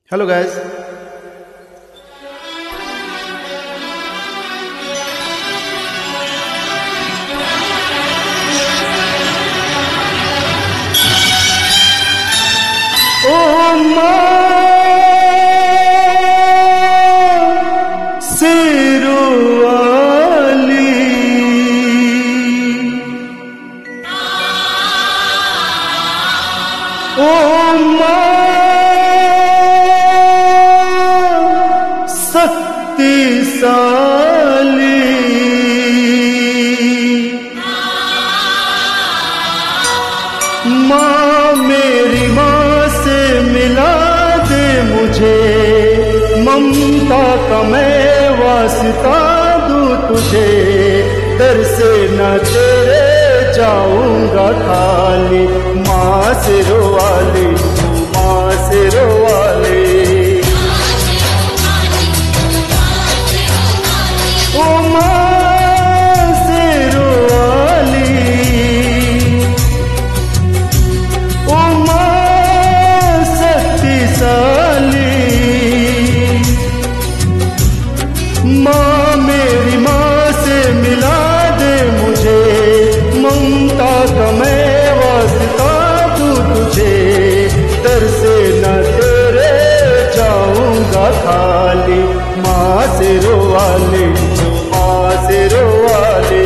Hello guys. Oh माँ sherowali, oh माँ शक्तिशाली, माँ मेरी माँ से मिला दे मुझे, ममता का मैं वास्ता दूँ तुझे, दर से न तेरे जाऊंगा खाली। माँ sherowali, माँ sherowali, ओ माँ sherowali, ओ माँ शक्तिशाली, माँ मेरी माँ से मिला दे मुझे, ममता का मैं वास्ता दूँ तुझे, दर से न तेरे जाऊंगा खाली। माँ sherowali, माँ sherowali,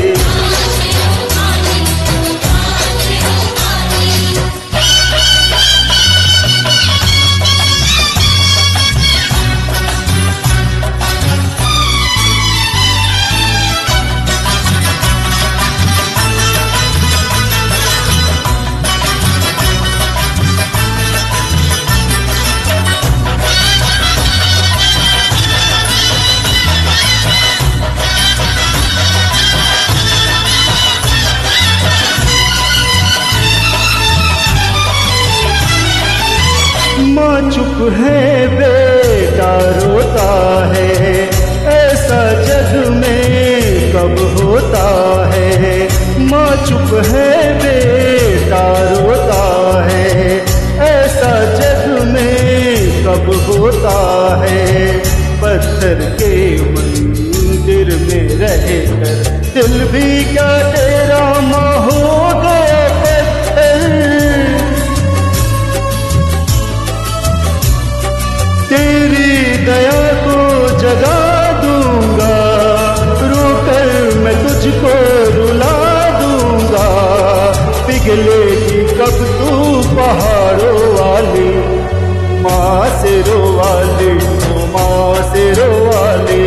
माँ चुप है बेटा रोता है, ऐसा जग में कब होता है। माँ चुप है बेटा रोता है, ऐसा जग में कब होता है। पत्थर के मंदिर में रहकर दिल भी क्या तेरा माँ हो गया पत्थर। तेरी दया को जगा दूंगा, रोकर मैं तुझको रुला दूंगा। पिघलेगी कब तू पहाड़ों वाली, माँ sherowali, माँ sherowali,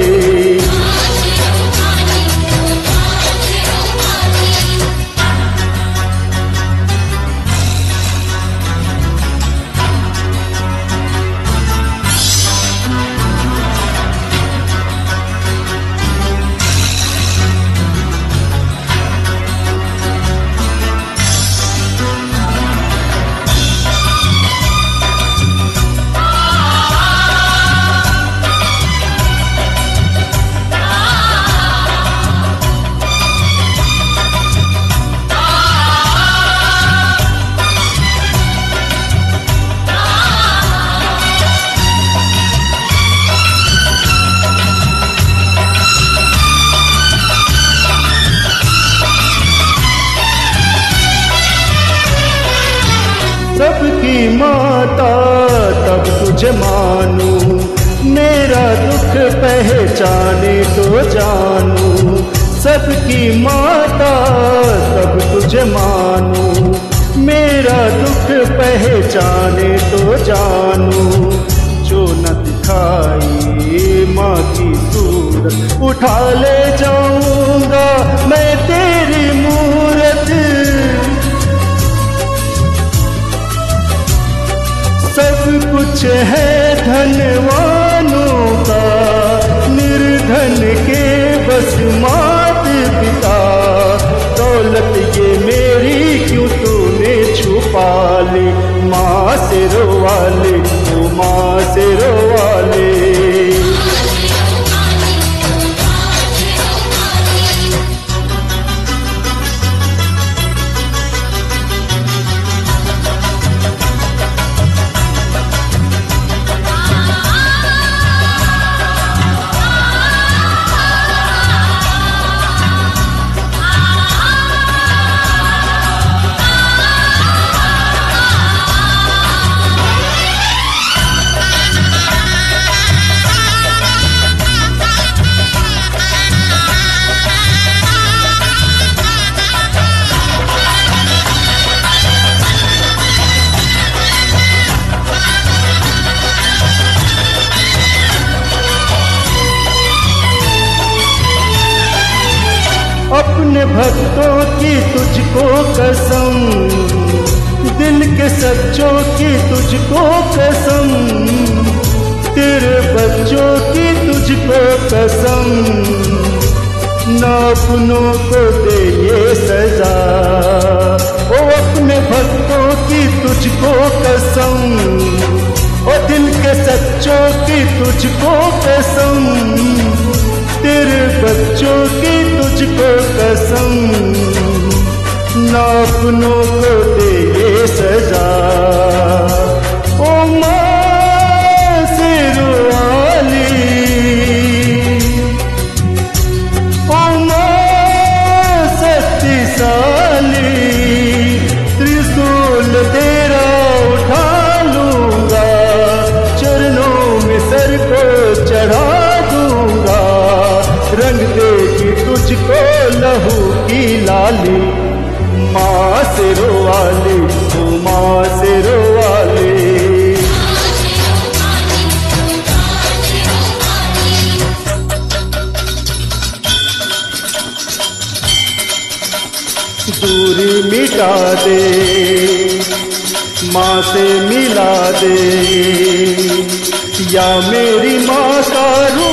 सबकी माता तब तुझे मानूं, मेरा दुख पहचाने तो जानूं। सबकी माता तब तुझे मानूं, मेरा दुख पहचाने तो जानूं। जो न दिखाई माँ की सूरत, उठा ले जाऊंगा मैं तेरी मूरत। सब कुछ है धनवानों का, निर्धन के बस मात पिता। दौलत ये मेरी क्यों तूने छुपा ली। माँ sherowali, माँ sherowali, अपने भक्तों की तुझको कसम, दिल के सच्चों की तुझको कसम, तेरे बच्चों की तुझको कसम, ना अपनों को दे ये सजा। ओ अपने भक्तों की तुझको कसम, ओ दिल के सच्चों की तुझको कसम, तेरे बच्चों की तुझको कसम, ना अपनों को दे ये सजा। ओ माँ शेरवाली, ओ माँ शक्तिशाली, त्रिशूल तेरा उठा लूंगा, चरणों में सर को चढ़ा दूंगा, रंग देगी तुझको लहू की लाली। माँ शेरवाली, ओ माँ शेरवाली, दूरी मिटा दे, माँ से मिला दे, या मेरी माँ का रूप